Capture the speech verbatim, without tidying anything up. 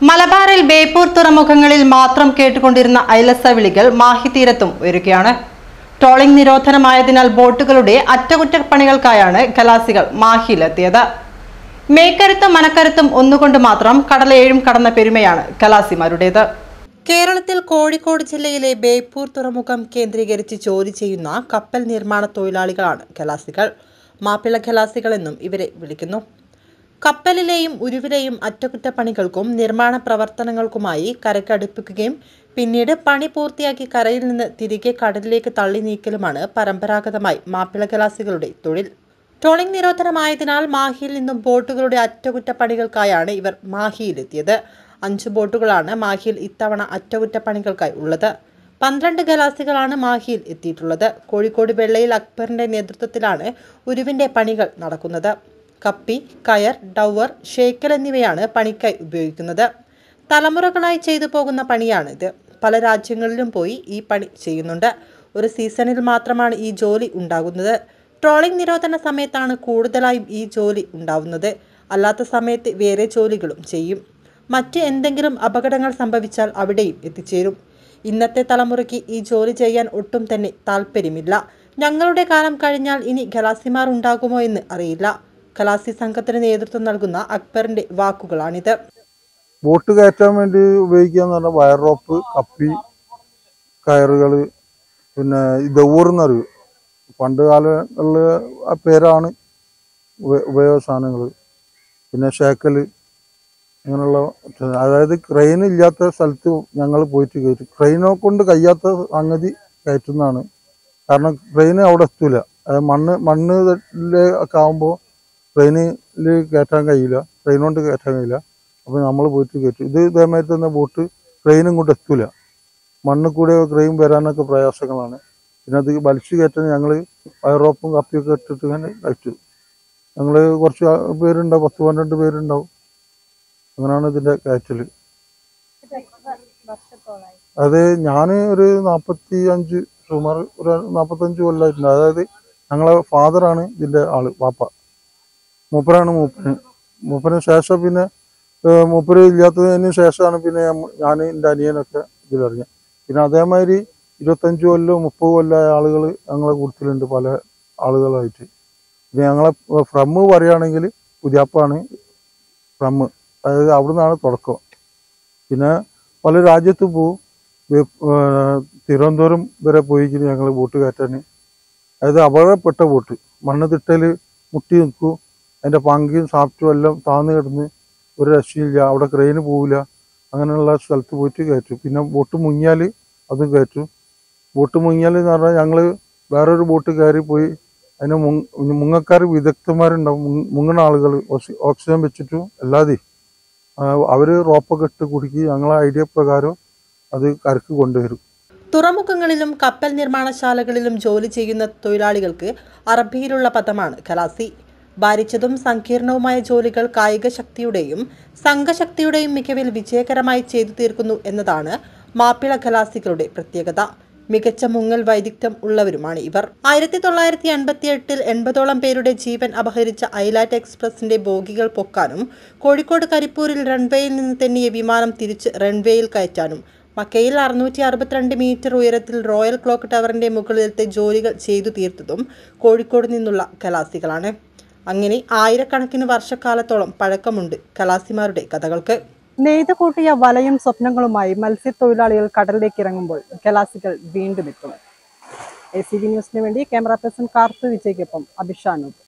മലബാറിൽ ബേപ്പൂർ തുറമുഖങ്ങളിൽ മാത്രം കേട്ടുകൊണ്ടിരുന്ന ഐലസ വിളികൾ മാഹി തീരത്തും ഉയരുകയാണ്. ട്രോളിംഗ് നിരോധനമായതിനാൽ ബോട്ടുകളുടെ അറ്റകുറ്റപ്പണികൾക്കായാണ് ഖലാസികൾ മാഹിയിലെത്തിയത്. മേക്കരുത്തും മനക്കരുത്തും ഒന്നുകൊണ്ട് മാത്രം കടലേഴും കടന്ന പെരുമയാണ് ഖലാസിമാരുടേത്. കേരളത്തിൽ കോഴിക്കോട് ജില്ലയിലെ ബേപ്പൂർ തുറമുഖം കേന്ദ്രീകരിച്ച് ജോലി ചെയ്യുന്ന കപ്പൽ നിർമ്മാണ തൊഴിലാളികളാണ് ഖലാസികൾ. മാപ്പിള ഖലാസികൾ എന്നും ഇവരെ വിളിക്കുന്നു. കപ്പലിലെയും ഉരുവിലെയും അറ്റകുറ്റപ്പണികൾക്കും നിർമ്മാണ പ്രവർത്തനങ്ങൾക്കുമായി കരക്കടുപ്പിക്കുകയും പിന്നീട് പണി പൂർത്തിയാക്കി കരയിൽ നിന്ന് തിരികെ കടലിലേക്ക് തള്ളി നീക്കലുമാണ് പരമ്പരാഗതമായി മാപ്പിള ഖലാസികളുടെ തൊഴിൽ. ട്രോളിംഗ് നിരോധനമായതിനാൽ മാഹിയിൽ നിന്നും ബോട്ടുകളുടെ അറ്റകുറ്റപ്പണികൾക്കായാണ് ഇവർ മാഹിയിലെത്തിയത്. അഞ്ചു ബോട്ടുകളാണ് മാഹിയിൽ ഇത്തവണ അറ്റകുറ്റപ്പണികൾക്കായി ഉള്ളത്. പന്ത്രണ്ട് ഖലാസികളാണ് മാഹിയിൽ എത്തിയിട്ടുള്ളത്. കോഴിക്കോട് വെള്ളയിൽ അക്ബറിന്റെ നേതൃത്വത്തിലാണ് ഉരുവിന്റെ പണികൾ നടക്കുന്നത്. കപ്പി, കയർ, ഡവർ, ഷേക്കൽ എന്നിവയാണ് പണിക്കായി ഉപയോഗിക്കുന്നത്. തലമുറകളായി ചെയ്തു പോകുന്ന പണിയാണിത്. പല രാജ്യങ്ങളിലും പോയി ഈ പണി ചെയ്യുന്നുണ്ട്. ഒരു സീസണിൽ മാത്രമാണ് ഈ ജോലി ഉണ്ടാകുന്നത്. ട്രോളിംഗ് നിരോധന സമയത്താണ് കൂടുതലായും ഈ ജോലി ഉണ്ടാവുന്നത്. അല്ലാത്ത സമയത്ത് വേറെ ജോലികളും ചെയ്യും. മറ്റ് എന്തെങ്കിലും അപകടങ്ങൾ സംഭവിച്ചാൽ അവിടെയും എത്തിച്ചേരും. ഇന്നത്തെ തലമുറയ്ക്ക് ഈ ജോലി ചെയ്യാൻ ഒട്ടും തന്നെ താല്പര്യമില്ല. ഞങ്ങളുടെ കാലം കഴിഞ്ഞാൽ ഇനി ഖലാസിമാർ ഉണ്ടാകുമോ എന്ന് അറിയില്ല. ഖലാസി സംഘത്തിന് നേതൃത്വം നൽകുന്ന അക്ബറിന്റെ വാക്കുകളാണിത്. ബോട്ട് കയറ്റാൻ വേണ്ടി ഉപയോഗിക്കാന്ന് പറഞ്ഞാൽ വയർ റോപ്പ്, കപ്പി, കയറുകള്, പിന്നെ ദവൂർ എന്നറിയും. പണ്ട് കാലങ്ങളിൽ ആ പേരാണ് ഉപയോഗ സാധനങ്ങൾ. പിന്നെ ഷേക്കല്, അങ്ങനെയുള്ള, അതായത് ക്രെയിൻ ഇല്ലാത്ത സ്ഥലത്ത് ഞങ്ങൾ പോയിട്ട് കയറ്റും. ക്രെയിനെ കൊണ്ട് കഴിയാത്ത സംഗതി കയറ്റുന്നതാണ്. കാരണം ക്രെയിന് അവിടെ എത്തൂല. മണ്ണ് മണ്ണിലൊക്കെ ആകുമ്പോൾ ട്രെയിനിൽ കയറ്റാൻ കഴിയില്ല, ട്രെയിൻ കൊണ്ട് കയറ്റാൻ കഴിയില്ല. അപ്പോൾ നമ്മൾ പോയിട്ട് കയറ്റും. ഇത് ഇതേമാതിരി തന്നെ ബോട്ട് ട്രെയിനും കൊണ്ട് എത്തൂല. മണ്ണിൽ കൂടെ ട്രെയിൻ വരാനൊക്കെ പ്രയാസങ്ങളാണ്. പിന്നെ അത് വലിച്ചു കയറ്റാൻ ഞങ്ങൾ വയറോപ്പും കപ്പിയൊക്കെ ഇട്ടിട്ട് ഇങ്ങനെ കയറ്റും. ഞങ്ങൾ കുറച്ച് പേരുണ്ടാവും, പത്ത് പന്ത്രണ്ട് പേരുണ്ടാവും. അങ്ങനെയാണ് ഇതിൻ്റെ കയറ്റൽ. അത് ഞാൻ ഒരു നാൽപ്പത്തി അഞ്ച് സുമാർ ഒരു നാൽപ്പത്തഞ്ച് കൊല്ലമായിട്ടുണ്ട്. അതായത് ഞങ്ങളെ ഫാദറാണ് ഇതിൻ്റെ ആള്, വാപ്പ. മൂപ്പരാണ് മൂപ്പന്. മൂപ്പന് ശേഷം പിന്നെ മൂപ്പര് ഇല്ലാത്തതിന് ശേഷമാണ് പിന്നെ ഞാൻ എൻ്റെ അനിയനൊക്കെ ഇതിലറിഞ്ഞത്. പിന്നെ അതേമാതിരി ഇരുപത്തഞ്ച് കൊല്ലം മുപ്പത് കൊല്ലമായ ആളുകൾ ഞങ്ങളെ കൂട്ടത്തിലുണ്ട്, പല ആളുകളായിട്ട്. പിന്നെ ഞങ്ങളെ ഫ്രമ്മ് പറയുകയാണെങ്കിൽ പുതിയാപ്പാണ് ഫ്രമ്മ്, അതായത് അവിടെ നിന്നാണ് തുടക്കം. പിന്നെ പല രാജ്യത്ത് പോവും. തിരുവനന്തപുരം വരെ പോയിക്കിന് ഞങ്ങൾ ബോട്ട് കയറ്റാൻ. അതായത് അപകടപ്പെട്ട ബോട്ട്, മണ്ണ് തിട്ടൽ മുട്ടി നിൽക്കും. അതിൻ്റെ പങ്കിയും സാഫ്റ്റും എല്ലാം താന്ന് കിടന്ന് ഒരു രക്ഷയില്ല. അവിടെ ക്രെയിന് പോവില്ല. അങ്ങനെയുള്ള സ്ഥലത്ത് പോയിട്ട് കയറ്റും. പിന്നെ ബോട്ട് മുങ്ങിയാൽ അതും കയറ്റും. ബോട്ട് മുങ്ങിയാൽ എന്ന് പറഞ്ഞാൽ ഞങ്ങൾ വേറൊരു ബോട്ട് കയറി പോയി അതിന് മുങ്ങ മുങ്ങക്കാർ വിദഗ്ധന്മാരുണ്ടാവും, മുങ്ങണ ആളുകൾ, ഓക്സിജൻ വെച്ചിട്ടും അല്ലാതെ അവർ റോപ്പൊക്കെ ഇട്ട് കുടുക്കി ഞങ്ങളെ ഐഡിയ പ്രകാരം അത് കരക്ക് കൊണ്ടുവരും. തുറമുഖങ്ങളിലും കപ്പൽ നിർമ്മാണശാലകളിലും ജോലി ചെയ്യുന്ന തൊഴിലാളികൾക്ക് അറബിയിലുള്ള പദമാണ് ഖലാസി. ഭാരിച്ചതും സങ്കീർണവുമായ ജോലികൾ കായിക ശക്തിയുടെയും സംഘശക്തിയുടെയും മികവിൽ വിജയകരമായി ചെയ്തു തീർക്കുന്നു എന്നതാണ് മാപ്പിള ഖലാസികളുടെ പ്രത്യേകത. മികച്ച മുങ്ങൽ വൈദഗ്ധ്യം ഉള്ളവരുമാണ് ഇവർ. ആയിരത്തി തൊള്ളായിരത്തി എൺപത്തി എട്ടിൽ എൺപതോളം പേരുടെ ജീവൻ അപഹരിച്ച ഐലാറ്റ് എക്സ്പ്രസിന്റെ ബോഗികൾ പൊക്കാനും കോഴിക്കോട് കരിപ്പൂരിൽ റൺവേയിൽ നിന്ന് തെന്നിയ വിമാനം തിരിച്ച് റൺവേയിൽ കയറ്റാനും മക്കയിൽ അറുന്നൂറ്റി അറുപത്തിരണ്ട് മീറ്റർ ഉയരത്തിൽ റോയൽ ക്ലോക്ക് ടവറിന്റെ മുകളിലത്തെ ജോലികൾ ചെയ്തു തീർത്തതും കോഴിക്കോട് നിന്നുള്ള ഖലാസികളാണ്. അങ്ങനെ ആയിരക്കണക്കിന് വർഷക്കാലത്തോളം പഴക്കമുണ്ട് ഖലാസിമാരുടെ കഥകൾക്ക്. നെയ്തു കൂട്ടിയ വലയും സ്വപ്നങ്ങളുമായി മത്സ്യത്തൊഴിലാളികൾ കടലിലേക്ക് ഇറങ്ങുമ്പോൾ ഖലാസികൾ വീണ്ടും എത്തും. എ സി വി ന്യൂസിന് വേണ്ടി ക്യാമറ പേഴ്സൺ കാർത്തു വിജയ്ക്കൊപ്പം അഭിഷാനൂപ്.